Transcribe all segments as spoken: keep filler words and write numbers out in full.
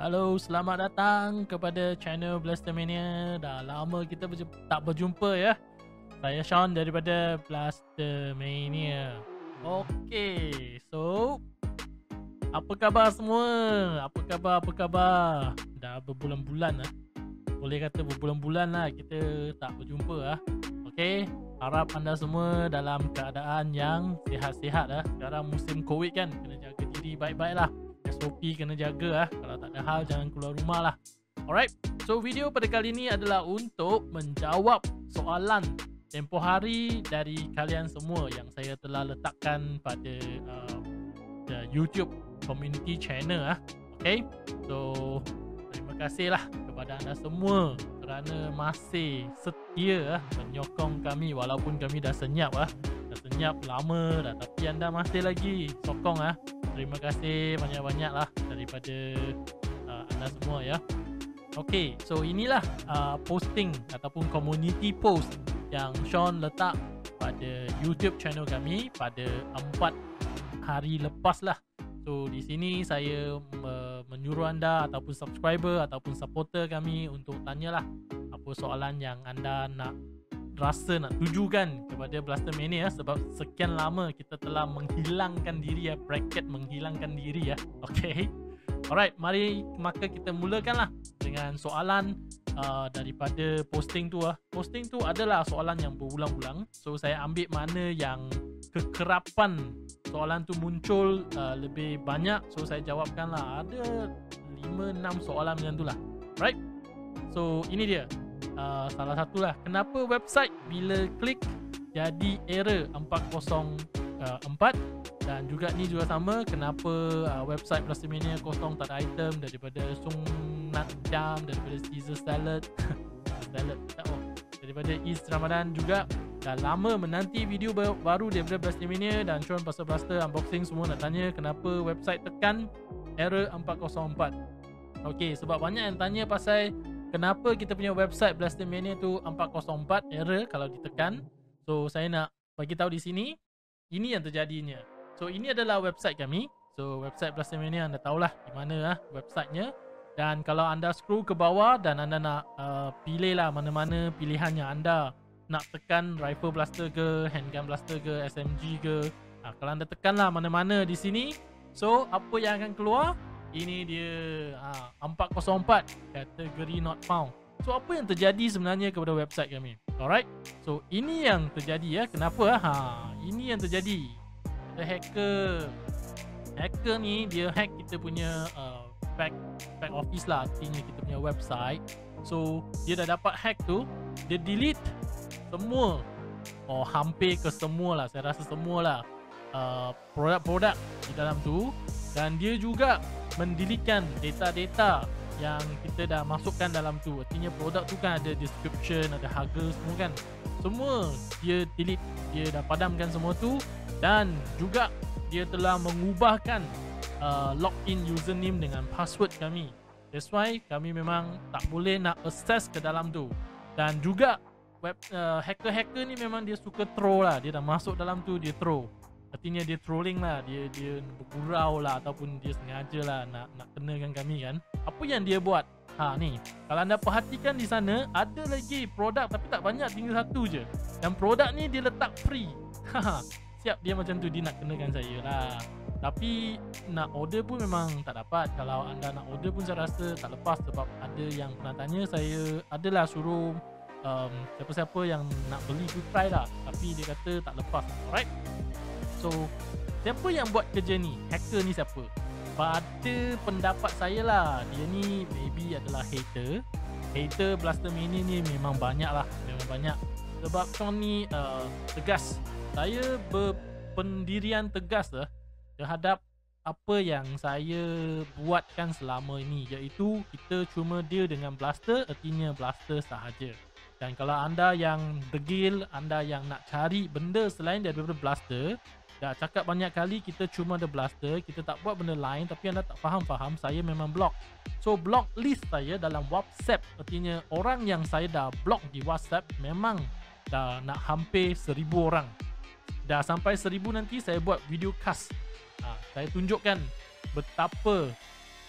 Halo, selamat datang kepada channel Blastermania. Dah lama kita berjumpa, tak berjumpa ya. Saya Sean daripada Blastermania. Okey, so apa khabar semua? Apa khabar? Apa khabar? Dah berbulan-bulan lah. Boleh kata berbulan-bulan lah kita tak berjumpa lah. Okey, harap anda semua dalam keadaan yang sihat-sihat lah. Sekarang musim Covid kan, kena jaga diri baik-baik lah. S O P kena jaga lah. Kalau tak ada hal jangan keluar rumah lah. Alright, so video pada kali ni adalah untuk menjawab soalan tempoh hari dari kalian semua yang saya telah letakkan pada uh, the YouTube community channel lah. Okay, so terima kasih lah kepada anda semua kerana masih setia lah menyokong kami walaupun kami dah senyap lah. Dah senyap lama dah, tapi anda masih lagi sokong lah. Terima kasih banyak-banyak lah daripada uh, anda semua ya. Okay, so inilah uh, posting ataupun community post yang Sean letak pada YouTube channel kami pada empat hari lepas lah. So di sini saya uh, menyuruh anda ataupun subscriber ataupun supporter kami untuk tanyalah apa soalan yang anda nak rasa nak tujukan kepada Blastermania ya, sebab sekian lama kita telah menghilangkan diri ya, bracket menghilangkan diri ya. Okay, alright, mari maka kita mulakanlah dengan soalan uh, daripada posting tu ah. Posting tu adalah soalan yang berulang-ulang, so saya ambil mana yang kekerapan soalan tu muncul uh, lebih banyak, so saya jawabkan lah. Ada lima enam soalan macam tu lah. Right, so ini dia. Uh, salah satulah kenapa website bila klik jadi error empat kosong empat, dan juga ni juga sama, kenapa uh, website Blastermania kosong tak ada item daripada sunat jam, daripada Caesar salad salad tak oh, daripada East Ramadan juga. Dah lama menanti video baru daripada Blastermania dan Sean Pasal Blaster unboxing semua nak tanya kenapa website tekan error empat kosong empat. Okey, sebab banyak yang tanya pasal kenapa kita punya website Blastermania tu empat kosong empat error kalau ditekan. So saya nak bagi tahu di sini, ini yang terjadinya. So ini adalah website kami. So website Blastermania anda tahulah di mana lah websitenya. Dan kalau anda scroll ke bawah dan anda nak uh, pilih lah mana-mana pilihan yang anda nak tekan, rifle blaster ke, handgun blaster ke, S M G ke. Nah, kalau anda tekan lah mana-mana di sini, so apa yang akan keluar? Ini dia ha, empat kosong empat, kategori not found. So apa yang terjadi sebenarnya kepada website kami? Alright, so ini yang terjadi ya. Kenapa? Ha, ini yang terjadi. Ada hacker. Hacker ni dia hack kita punya uh, back back office lah, artinya kita punya website. So dia dah dapat hack tu, dia delete semua, oh hampir ke semua lah, saya rasa semua lah uh, produk-produk di dalam tu. Dan dia juga mendeletekan data-data yang kita dah masukkan dalam tu. Artinya produk tu kan ada description, ada harga semua kan. Semua dia delete, dia dah padamkan semua tu. Dan juga dia telah mengubahkan uh, login username dengan password kami. That's why kami memang tak boleh nak access ke dalam tu. Dan juga web uh, hacker-hacker ni memang dia suka throw lah. Dia dah masuk dalam tu, dia throw. Artinya dia trolling lah, dia dia bergurau lah ataupun dia sengaja lah nak nak kenakan kami kan. Apa yang dia buat? Ha ni, kalau anda perhatikan di sana ada lagi produk tapi tak banyak, tinggal satu je. Dan produk ni dia letak free. Ha siap, dia macam tu, dia nak kenakan saya lah. Tapi nak order pun memang tak dapat. Kalau anda nak order pun saya rasa tak lepas, sebab ada yang pernah tanya saya, adalah suruh um, siapa-siapa yang nak beli tu try lah, tapi dia kata tak lepas. Alright. So, siapa yang buat kerja ni? Hacker ni siapa? Pada pendapat saya lah, dia ni maybe adalah hater. Hater Blastermania ni memang banyak lah, memang banyak. Sebab Sean ni uh, tegas. Saya berpendirian tegas lah terhadap apa yang saya buatkan selama ini, iaitu kita cuma deal dengan blaster, artinya blaster sahaja. Dan kalau anda yang degil, anda yang nak cari benda selain daripada blaster, dah cakap banyak kali kita cuma ada blaster, kita tak buat benda lain, tapi anda tak faham-faham, saya memang block. So block list saya dalam WhatsApp, artinya orang yang saya dah block di WhatsApp memang dah nak hampir seribu orang. Dah sampai seribu nanti saya buat video cast. Ha, saya tunjukkan betapa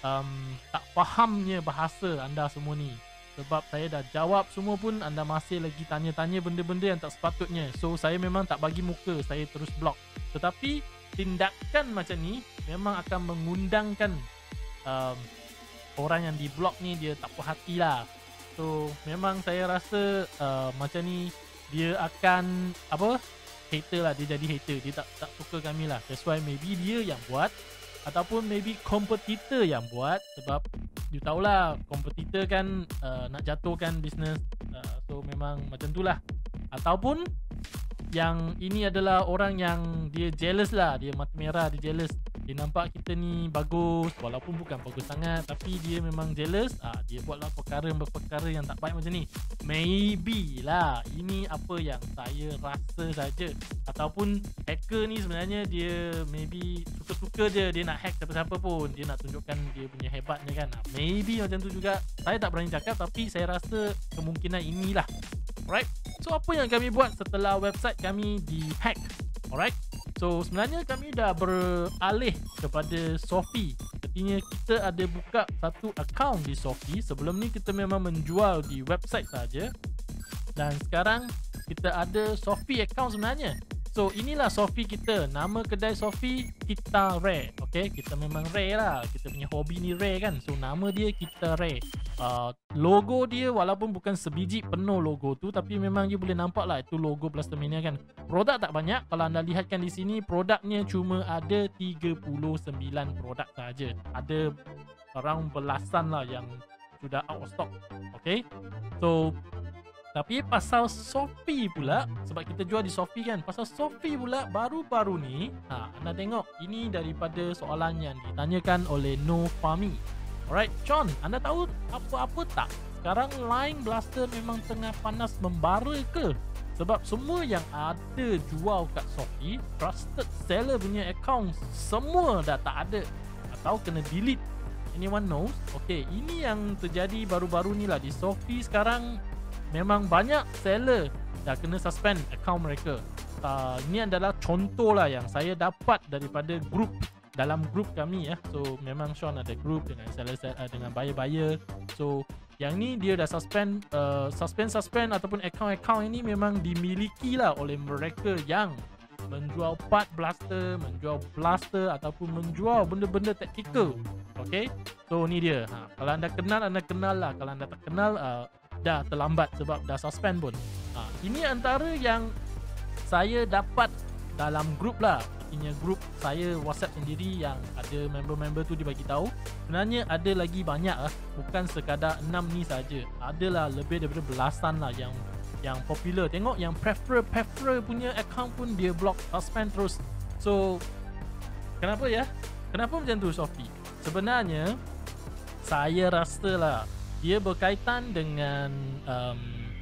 um, tak fahamnya bahasa anda semua ni. Sebab saya dah jawab semua pun anda masih lagi tanya-tanya benda-benda yang tak sepatutnya. So saya memang tak bagi muka, saya terus block. Tetapi tindakan macam ni memang akan mengundangkan um, orang yang di block ni dia tak puas hati lah. So memang saya rasa uh, macam ni dia akan apa, hater lah, dia jadi hater, dia tak tak suka kami lah. That's why maybe dia yang buat, ataupun maybe kompetitor yang buat. Sebab you tahulah kompetitor kan uh, nak jatuhkan bisnes, uh, so memang macam tu lah. Ataupun yang ini adalah orang yang dia jealous lah, dia mata merah, dia jealous, dia nampak kita ni bagus walaupun bukan bagus sangat, tapi dia memang jealous. ah, Dia buatlah perkara-perkara yang tak baik macam ni. Maybe lah, ini apa yang saya rasa saja. Ataupun hacker ni sebenarnya dia maybe suka-suka je, dia nak hack siapa-siapa pun, dia nak tunjukkan dia punya hebatnya kan. ah, Maybe macam tu juga. Saya tak berani cakap, tapi saya rasa kemungkinan inilah. Alright, so apa yang kami buat setelah website kami dihack? Alright, so sebenarnya kami dah beralih kepada Shopee. Artinya kita ada buka satu account di Shopee. Sebelum ni kita memang menjual di website saja, dan sekarang kita ada Shopee account sebenarnya. So inilah Shopee kita. Nama kedai Shopee Kita Rare. Okay, kita memang rare lah, kita punya hobi ni rare kan. So nama dia Kita Rare. uh, Logo dia walaupun bukan sebiji penuh logo tu, tapi memang you boleh nampak lah itu logo Blastermania kan. Produk tak banyak. Kalau anda lihatkan di sini, produknya cuma ada tiga puluh sembilan produk saja. Ada around belasan lah yang sudah out of stock. Okay, so tapi pasal Shopee pula, sebab kita jual di Shopee kan, pasal Shopee pula baru-baru ni, ha, anda tengok ini daripada soalan yang ditanyakan oleh No Fami. Alright, John, anda tahu apa-apa tak? Sekarang line Blaster memang tengah panas membara ke? Sebab semua yang ada jual kat Shopee, trusted seller punya account, semua dah tak ada atau kena delete. Anyone knows? Okay, ini yang terjadi baru-baru ni lah di Shopee sekarang. Memang banyak seller dah kena suspend account mereka. Uh, ini adalah contoh lah yang saya dapat daripada grup, dalam grup kami ya. So memang Sean ada grup dengan seller, uh, dengan buyer-buyer. So yang ni dia dah suspend, uh, suspend-suspend ataupun account-account ini memang dimiliki lah oleh mereka yang menjual part blaster, menjual blaster ataupun menjual benda-benda taktikal. Okay, so ni dia. Ha, kalau anda kenal, anda kenal lah. Kalau anda tak kenal, uh, dah terlambat sebab dah suspend pun. Ha, ini antara yang saya dapat dalam grup lah. Artinya grup saya WhatsApp sendiri yang ada member-member tu dibagi tahu. Sebenarnya ada lagi banyak lah, bukan sekadar enam ni saja. Adalah lebih daripada belasan lah yang yang popular. Tengok yang prefer prefer punya account pun dia block, suspend terus. So kenapa ya? Kenapa macam tu Shopee? Sebenarnya saya rasa lah dia berkaitan dengan um,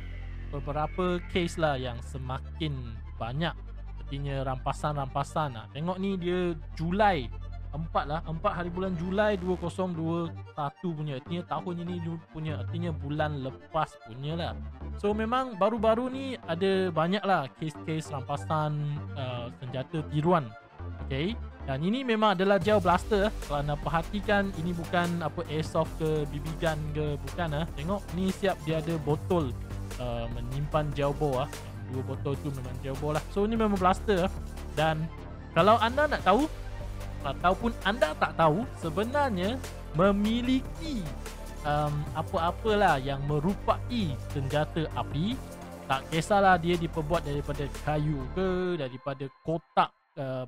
beberapa case lah yang semakin banyak. Artinya rampasan-rampasan lah. Tengok ni dia Julai empat lah, empat hari bulan Julai dua ribu dua puluh satu punya. Artinya tahun ini punya, artinya bulan lepas punya lah. So memang baru-baru ni ada banyak lah case-case rampasan uh, senjata tiruan. Okay, dan ini memang adalah gel blaster. Kalau anda perhatikan, ini bukan apa airsoft ke B B gun ke, bukan ah. Tengok ni siap dia ada botol uh, menyimpan gel ball ah. Dua botol tu memang gel ball lah. So ni memang blaster ah. Dan kalau anda nak tahu ataupun anda tak tahu, sebenarnya memiliki um, apa-apalah yang merupai senjata api, tak kisahlah dia diperbuat daripada kayu ke, daripada kotak uh,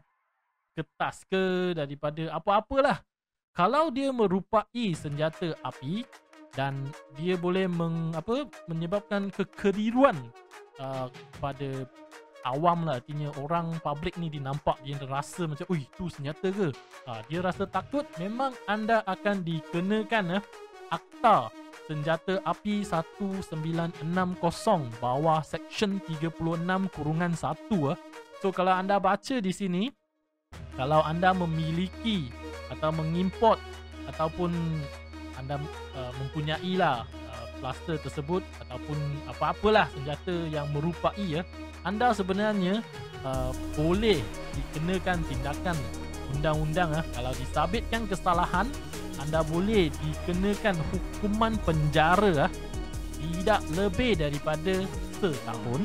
kertas ke, daripada apa-apalah. Kalau dia merupai senjata api dan dia boleh meng, apa, menyebabkan kekeliruan uh, pada awam lah, artinya orang public ni dia nampak, dia rasa macam, ui tu senjata ke, ha, dia rasa takut, memang anda akan dikenakan eh, Akta Senjata Api seribu sembilan ratus enam puluh bawah Section tiga puluh enam kurungan satu eh. So kalau anda baca di sini, kalau anda memiliki atau mengimport ataupun anda uh, mempunyai lah uh, blaster tersebut ataupun apa-apalah senjata yang merupai ya, anda sebenarnya uh, boleh dikenakan tindakan undang-undang ah. Kalau disabitkan kesalahan, anda boleh dikenakan hukuman penjara ah, tidak lebih daripada setahun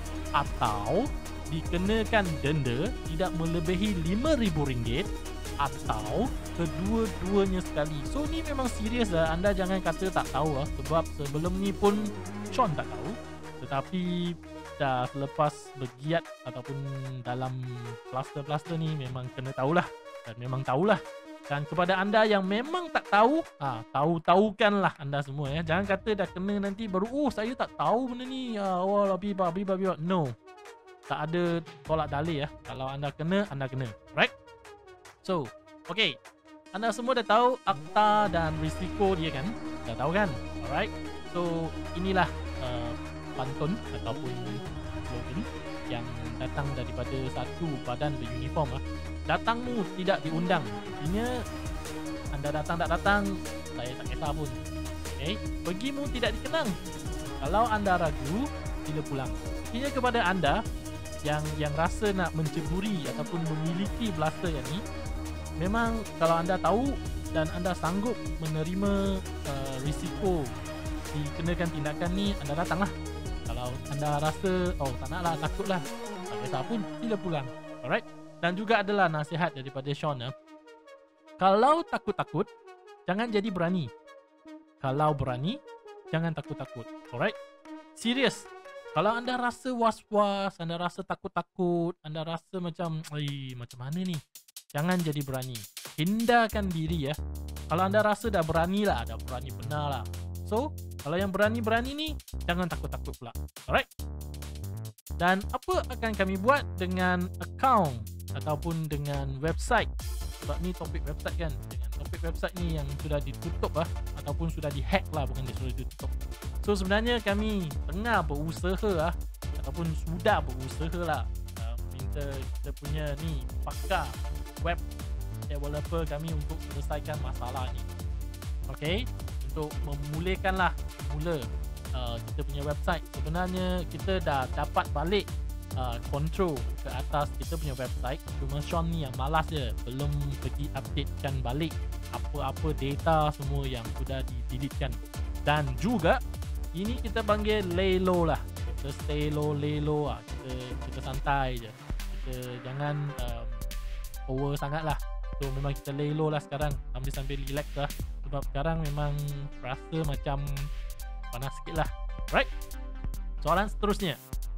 atau dikenakan denda tidak melebihi lima ribu ringgit atau kedua-duanya sekali. So ni memang serius lah. Anda jangan kata tak tahu lah, sebab sebelum ni pun Sean tak tahu, tetapi dah selepas bergiat ataupun dalam plaster-plaster ni memang kena tahulah, dan memang tahulah. Dan kepada anda yang memang tak tahu, ah, tahu-tahukanlah anda semua ya. Jangan kata dah kena nanti baru, oh saya tak tahu benda ni, ah, oh biba biba biba. No, tak ada tolak dalih ya. Kalau anda kena, anda kena, right? So, okay, anda semua dah tahu akta dan risiko dia kan? Dah tahu kan? Alright. So, inilah uh, pantun ataupun slogan yang datang daripada satu badan beruniform ah. Datangmu tidak diundang. Artinya anda datang tak datang, saya tak kisah pun. Okay, pergimu tidak dikenang. Kalau anda ragu, sila pulang. Artinya kepada anda yang yang rasa nak menceburi ataupun memiliki blaster yang ni, memang kalau anda tahu dan anda sanggup menerima uh, risiko dikenakan tindakan ni, anda datanglah. Kalau anda rasa, oh tak nak lah, takut lah, tak kisah pun, sila pulang. Alright. Dan juga adalah nasihat daripada Sean ya. Kalau takut-takut, jangan jadi berani. Kalau berani, jangan takut-takut. Alright. Serius. Kalau anda rasa was-was, anda rasa takut-takut, anda rasa macam, eh macam mana ni? Jangan jadi berani. Hindarkan diri ya. Kalau anda rasa dah berani lah, dah berani benar lah. So, kalau yang berani-berani ni, jangan takut-takut pula. Alright? Dan apa akan kami buat dengan account ataupun dengan website? Sebab ni topik website kan. Dengan topik website ni yang sudah ditutup lah, ataupun sudah dihack lah, bukan dia sudah ditutup. So, sebenarnya kami tengah berusaha lah, ataupun sudah berusaha lah, uh, minta kita punya ni pakar web developer kami untuk selesaikan masalah ni. Okay, untuk memulihkan lah mula uh, kita punya website. Sebenarnya kita dah dapat balik uh, control ke atas kita punya website, cuma Sean ni yang malas je, belum pergi updatekan balik apa-apa data semua yang sudah di-deletekan. Dan juga ini kita panggil lay low lah, kita stay low, lay low lah, kita, kita santai je, kita jangan um, over sangat lah. So memang kita lay low lah sekarang, sambil-sambil relax lah. Sebab sekarang memang rasa macam panas sikit lah. Right? Soalan seterusnya,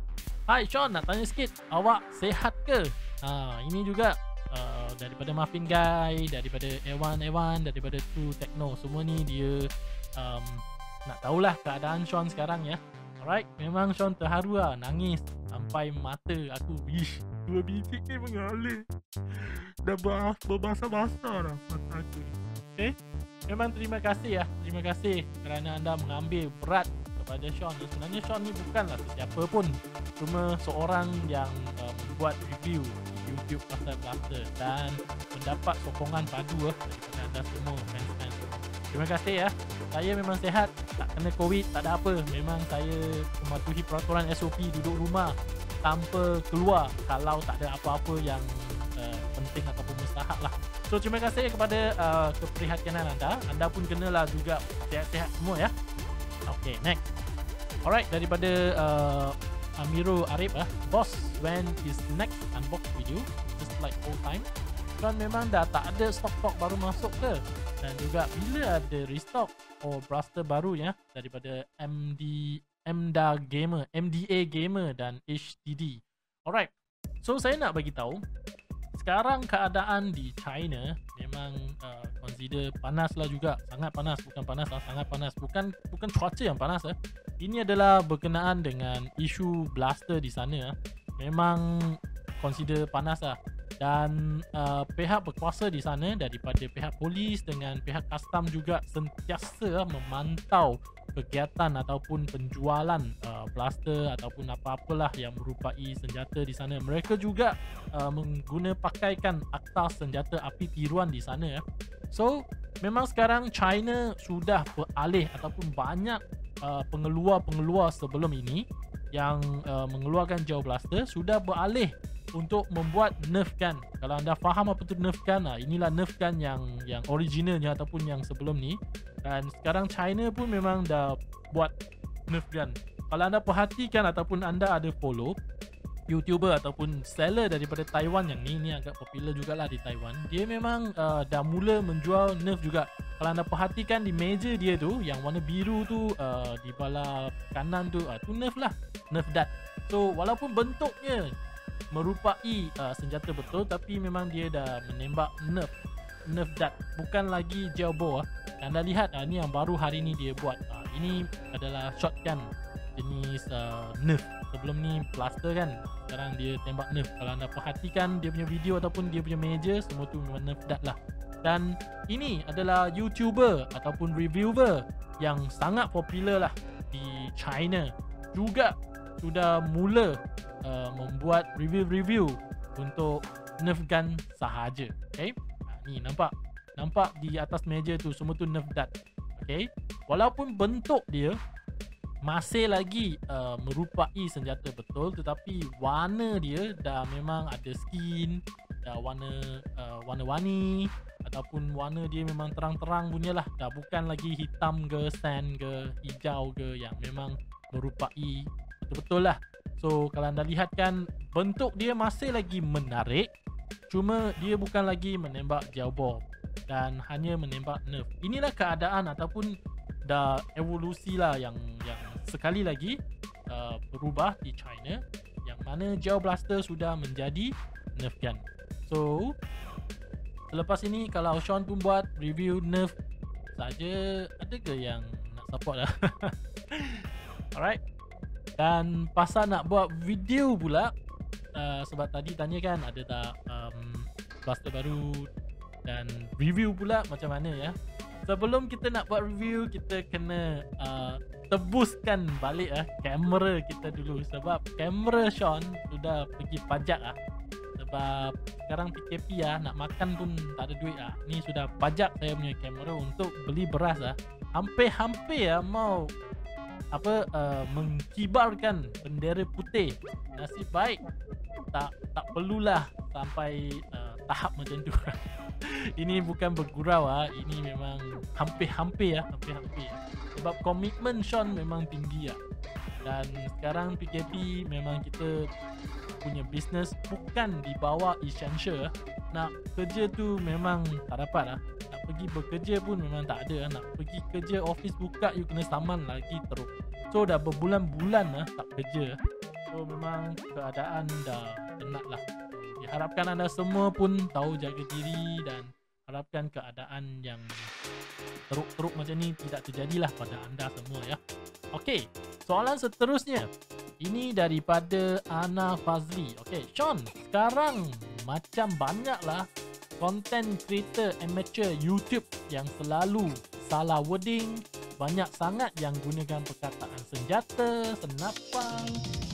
hai Sean, nak tanya sikit, awak sihat ke? Ha, ini juga uh, daripada Muffin Guy, daripada Ewan Ewan, daripada True Techno. Semua ni dia um, nak tahulah keadaan Sean sekarang ya. Alright, memang Sean terharu lah, nangis sampai mata aku, wish, dua biji ni mengalir. Dah berbasah-basah dah mata aku ni. Okay, memang terima kasih ya. Terima kasih kerana anda mengambil berat kepada Sean. Sebenarnya Sean ni bukanlah sesiapa pun, cuma seorang yang uh, membuat review di YouTube pasal blaster dan mendapat sokongan padu uh, daripada anda semua fans-fans. Terima kasih ya. Saya memang sihat, tak kena COVID, tak ada apa. Memang saya mematuhi peraturan S O P, duduk rumah tanpa keluar kalau tak ada apa-apa yang uh, penting ataupun mustahak lah. So terima kasih kepada uh, keprihatinan anda. Anda pun kenalah juga sihat-sihat semua ya. Okay, next. Alright, daripada uh, Amirul Arif ah, boss, when is next unbox video? Just like old time. Kan memang dah tak ada stok-stok baru masuk ke? Dan juga bila ada restock or blaster baru ya daripada M D M D A Gamer, M D A Gamer dan H D D. Alright. So saya nak bagi tahu sekarang keadaan di China memang uh, consider panas lah juga, sangat panas, bukan panas lah, sangat panas, bukan bukan cuaca yang panas eh. Ini adalah berkenaan dengan isu blaster di sana. Memang consider panas lah. Dan uh, pihak berkuasa di sana daripada pihak polis dengan pihak custom juga sentiasa memantau kegiatan ataupun penjualan uh, blaster ataupun apa-apalah yang merupai senjata di sana. Mereka juga uh, mengguna pakaikan akta senjata api tiruan di sana. So memang sekarang China sudah beralih ataupun banyak uh, pengeluar-pengeluar sebelum ini yang uh, mengeluarkan jauh blaster sudah beralih untuk membuat Nerf gun. Kalau anda faham apa tu Nerf gun, ah, inilah Nerf gun yang yang originalnya ataupun yang sebelum ni. Dan sekarang China pun memang dah buat Nerf gun. Kalau anda perhatikan ataupun anda ada follow YouTuber ataupun seller daripada Taiwan, yang ni ni agak popular jugalah di Taiwan. Dia memang uh, dah mula menjual Nerf juga. Kalau anda perhatikan di meja dia tu yang warna biru tu, uh, di bala kanan tu, uh, tu Nerf lah, Nerf dart. So walaupun bentuknya merupai uh, senjata betul, tapi memang dia dah menembak Nerf, Nerf dart, bukan lagi gel bow. uh. Anda lihat, uh, ni yang baru hari ni dia buat. uh, Ini adalah shotgun jenis uh, Nerf. Sebelum ni blaster kan, sekarang dia tembak Nerf. Kalau anda perhatikan dia punya video ataupun dia punya meja, semua tu memang Nerf dart lah. Dan ini adalah YouTuber ataupun reviewer yang sangat popular lah di China, juga sudah mula uh, membuat review-review untuk Nerf gun sahaja. Okay, ha, ni nampak nampak di atas meja tu semua tu Nerf dart. Okay, walaupun bentuk dia masih lagi uh, merupai senjata betul, tetapi warna dia dah memang ada skin, dah warna uh, warna-warni, ataupun warna dia memang terang-terang punya lah. Dah bukan lagi hitam ke, sand ke, hijau ke, yang memang merupai betul-betul lah. So kalau anda lihat kan, bentuk dia masih lagi menarik, cuma dia bukan lagi menembak gel bow dan hanya menembak Nerf. Inilah keadaan ataupun dah evolusi lah yang yang sekali lagi uh, berubah di China, yang mana gel blaster sudah menjadi Nerf gun. So selepas ini kalau Sean pun buat review Nerf saja, ada ke yang nak support lah? Alright. Dan pasal nak buat video pula, uh, sebab tadi tanya kan ada tak um, blaster baru dan review pula macam mana ya. Sebelum kita nak buat review, kita kena uh, tebuskan balik ah kamera kita dulu, sebab kamera Sean sudah pergi pajak ah. Sebab sekarang P K P ah, nak makan pun tak ada duit ah. Ni sudah pajak saya punya kamera untuk beli beras ah. Hampir-hampir ah mau apa uh, mengkibarkan bendera putih. Nasib baik tak tak perlulah sampai uh, tahap macam tu. Ini bukan bergurau ah, ini memang hampir-hampir ya, hampir-hampir. Sebab komitmen Sean memang tinggi ah. Dan sekarang P K P memang kita punya bisnes bukan di bawah essential. Nak kerja tu memang tak dapat ah. Nak pergi bekerja pun memang tak ada. Nak pergi kerja office buka, you kena saman lagi teruk. So dah berbulan-bulan ah tak kerja. So memang keadaan dah penat lah. Harapkan anda semua pun tahu jaga diri dan harapkan keadaan yang teruk-teruk macam ni tidak terjadilah pada anda semua ya. Okey, soalan seterusnya ini daripada Ana Fazli. Okey, Sean, sekarang macam banyaklah content creator amateur YouTube yang selalu salah wording, banyak sangat yang gunakan perkataan senjata, senapang,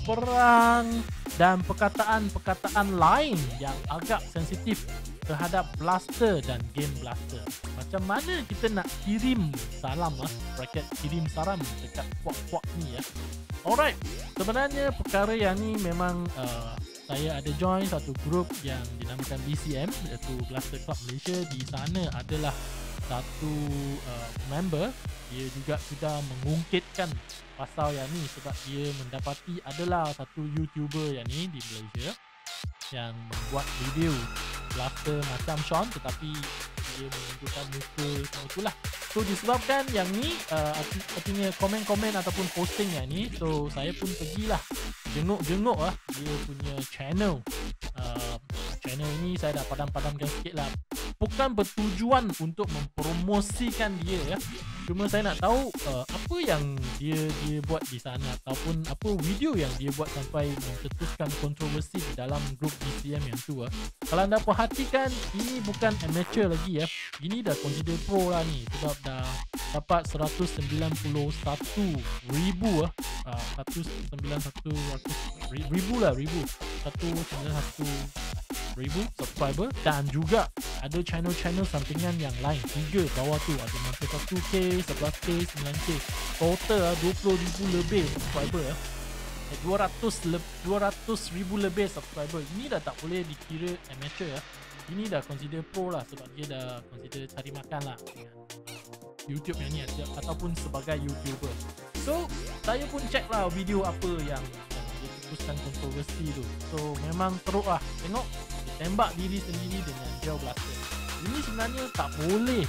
perang dan perkataan-perkataan lain yang agak sensitif terhadap blaster dan game blaster. Macam mana kita nak kirim salam ah, bracket kirim salam dekat puak-puak ni ya. Alright, sebenarnya perkara yang ni memang uh, saya ada join satu grup yang dinamakan B C M, iaitu Blaster Club Malaysia. Di sana adalah satu uh, member, dia juga sudah mengungkitkan pasal yang ni sebab dia mendapati adalah satu YouTuber yang ni di Malaysia yang membuat review blaster macam Sean, tetapi dia menunjukkan muka semua itulah. So disebabkan yang ni uh, artinya komen-komen ataupun posting yang ni, so saya pun pergilah jenguk-jenguk lah dia punya channel. uh, Channel ini saya dah padam-padamkan sikit lah. Bukan bertujuan untuk mempromosikan dia ya. Cuma saya nak tahu uh, apa yang dia dia buat di sana, ataupun apa video yang dia buat sampai mencetuskan kontroversi di dalam grup B C M yang tu. Uh. Kalau anda perhatikan, ini bukan amateur lagi ya. Ini dah consider pro lah ni, sebab dah dapat seratus sembilan puluh satu ribu uh, seratus sembilan puluh satu ribu lah, ribu seratus sembilan puluh satu ribu subscriber, dan juga ada channel-channel sampingan yang lain tiga bawah tu, ada enam puluh satu K, sebelas K, sembilan K, total dua puluh ribu lebih subscriber. dua ratus le- dua ratus ribu lebih subscriber. Ini dah tak boleh dikira amateur ya. Ini dah consider pro lah, sebab dia dah consider cari makan lah dengan YouTube yang ni ataupun sebagai YouTuber. So saya pun check lah video apa yang, yang dia teruskan kontroversi tu. So memang teruk lah tengok dia tembak diri sendiri dengan gel blaster. Ini sebenarnya tak boleh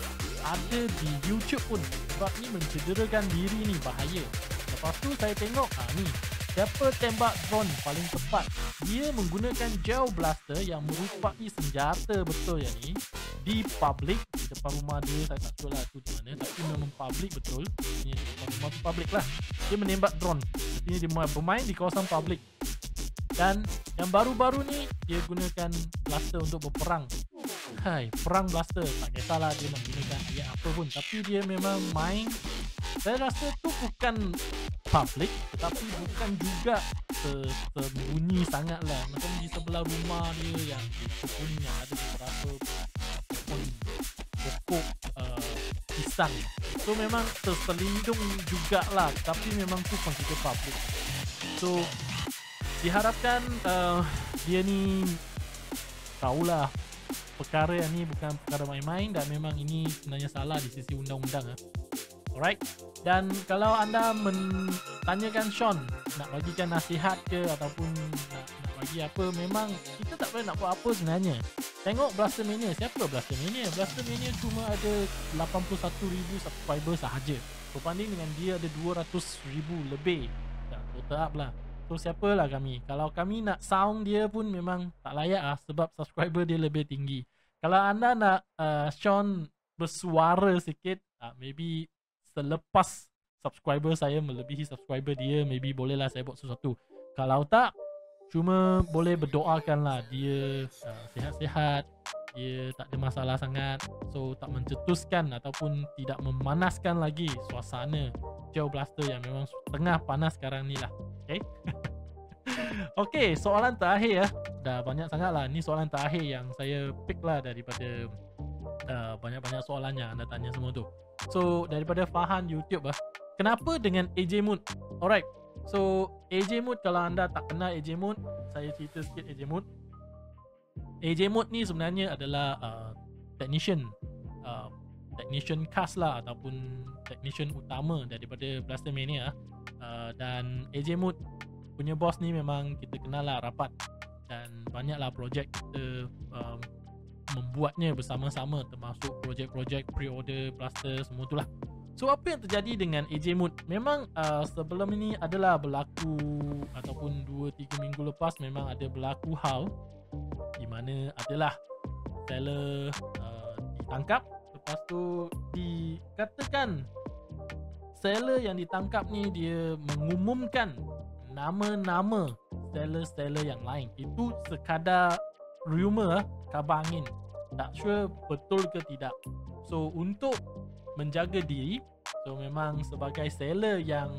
ada di YouTube pun, sebab ni mencederakan diri ni, bahaya. Lepas tu saya tengok ah ni, siapa tembak drone paling tepat. Dia menggunakan gel blaster yang merupai senjata betul yang ni di public, di depan rumah dia. Saya tak tahu lah tu di mana, tapi memang public betul. Ini di depan rumah tu public lah. Dia menembak drone. Ini dia bermain di kawasan public. Dan yang baru-baru ni dia gunakan blaster untuk berperang. Hai, perang blaster, tak kisahlah dia menggunakan ayat apa pun, tapi dia memang main. Saya rasa tu bukan public, tetapi bukan juga sembunyi sangat lah. Macam di sebelah rumah dia yang di kebun yang ada beberapa pohon pokok uh, pisang. So memang terselindung jugalah, tapi memang tu consider public. So diharapkan uh, dia ni tahulah perkara yang ni bukan perkara main-main, dan memang ini sebenarnya salah di sisi undang-undang. Alright. Dan kalau anda mentanyakan Sean nak bagikan nasihat ke ataupun nak, nak bagi apa, memang kita tak boleh nak buat apa sebenarnya. Tengok Blaster Mania. Siapa Blaster Mania? Blaster Mania cuma ada lapan puluh satu ribu subscriber sahaja, berbanding dengan dia ada dua ratus ribu lebih. Tak total up lah. So siapalah kami. Kalau kami nak sound dia pun memang tak layak lah, sebab subscriber dia lebih tinggi. Kalau anda nak uh, Sean bersuara sikit, uh, maybe selepas subscriber saya melebihi subscriber dia, maybe bolehlah saya buat sesuatu. Kalau tak, cuma boleh berdoakan lah dia uh, sihat-sihat, dia tak ada masalah sangat. So tak mencetuskan ataupun tidak memanaskan lagi suasana gel blaster yang memang tengah panas sekarang ni lah. Okay. Okay, soalan terakhir ya. Dah banyak sangat lah. Ni soalan terakhir yang saya pick lah daripada uh, banyak-banyak soalan yang anda tanya semua tu. So daripada Fahan YouTube lah, kenapa dengan A J Mood? Alright. So A J Mood, kalau anda tak kenal A J Mood, saya cerita sikit A J Mood. A J Mood ni sebenarnya adalah uh, technician uh, technician cast lah, ataupun technician utama daripada Blaster Mania. Uh, dan A J Mood punya bos ni memang kita kenal lah rapat, dan banyaklah projek kita um, membuatnya bersama-sama, termasuk projek-projek pre-order Blaster semua tu lah. So apa yang terjadi dengan A J Mood? Memang uh, sebelum ini adalah berlaku, ataupun dua tiga minggu lepas memang ada berlaku hal di mana adalah seller uh, ditangkap. Lepas tu dikatakan seller yang ditangkap ni dia mengumumkan nama-nama seller-seller yang lain. Itu sekadar rumor, kabar angin. Tak sure betul ke tidak. So untuk menjaga diri, so memang sebagai seller yang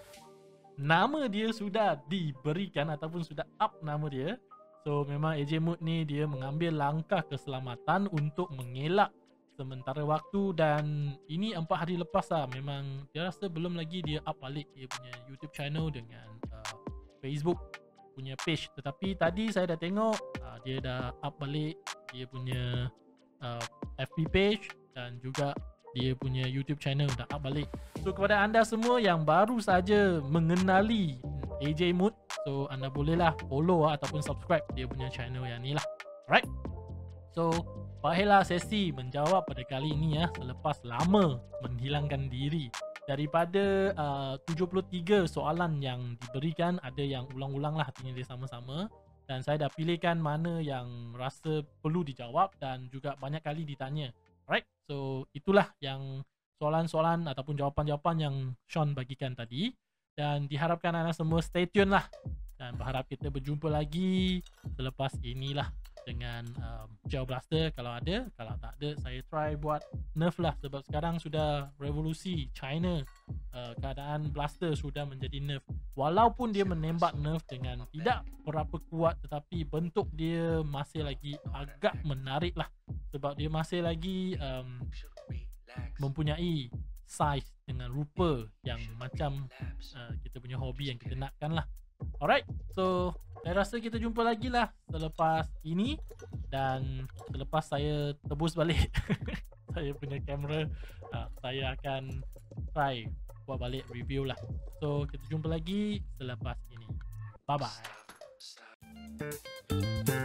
nama dia sudah diberikan ataupun sudah up nama dia, so memang A J Mood ni dia mengambil langkah keselamatan untuk mengelak sementara waktu. Dan ini empat hari lepas lah. Memang dia rasa belum lagi dia up balik dia punya YouTube channel dengan uh, Facebook punya page. Tetapi tadi saya dah tengok uh, dia dah up balik dia punya uh, F B page, dan juga dia punya YouTube channel dah up balik. So kepada anda semua yang baru saja mengenali A J Mood, so anda bolehlah follow lah, ataupun subscribe dia punya channel yang ni lah. Alright. So berakhirlah sesi menjawab pada kali ini ya, selepas lama menghilangkan diri. Daripada uh, tujuh puluh tiga soalan yang diberikan, ada yang ulang-ulang lah, artinya dia sama-sama. Dan saya dah pilihkan mana yang rasa perlu dijawab dan juga banyak kali ditanya. Alright, so itulah yang soalan-soalan ataupun jawapan-jawapan yang Sean bagikan tadi. Dan diharapkan anda semua stay tune lah. Dan berharap kita berjumpa lagi selepas inilah dengan um, gel blaster kalau ada. Kalau tak ada, saya try buat nerf lah, sebab sekarang sudah revolusi China. uh, keadaan blaster sudah menjadi nerf. Walaupun dia menembak nerf dengan tidak berapa kuat, tetapi bentuk dia masih lagi agak menarik lah, sebab dia masih lagi um, mempunyai size, dengan rupa yang macam uh, kita punya hobi yang kita nakkan lah. Alright, so saya rasa kita jumpa lagi lah selepas ini, dan selepas saya tebus balik saya punya kamera, uh, saya akan try buat balik review lah. So kita jumpa lagi selepas ini. Bye bye.